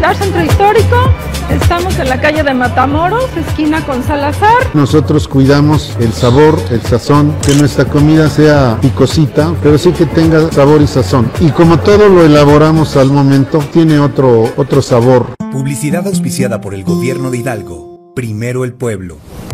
visitar Centro Histórico. Estamos en la calle de Matamoros, esquina con Salazar. Nosotros cuidamos el sabor, el sazón, que nuestra comida sea picosita, pero sí que tenga sabor y sazón. Y como todo lo elaboramos al momento, tiene otro sabor. Publicidad auspiciada por el Gobierno de Hidalgo. Primero el pueblo.